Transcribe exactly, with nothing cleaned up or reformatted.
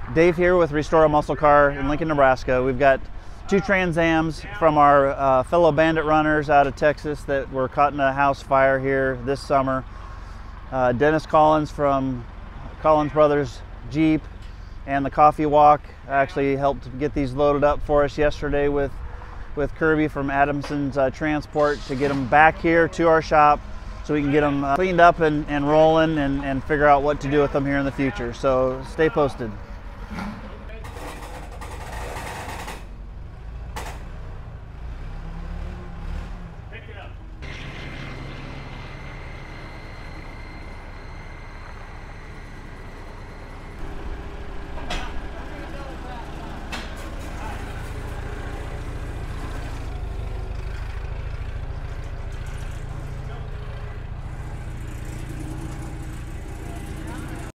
Dave here with Restore a Muscle Car in Lincoln, Nebraska. We've got two Trans Ams from our uh, fellow bandit runners out of Texas that were caught in a house fire here this summer. Uh, Dennis Collins from Collins Brothers Jeep and the Coffee Walk actually helped get these loaded up for us yesterday with, with Kirby from Adamson's uh, Transport to get them back here to our shop so we can get them uh, cleaned up and, and rolling and, and figure out what to do with them here in the future. So stay posted.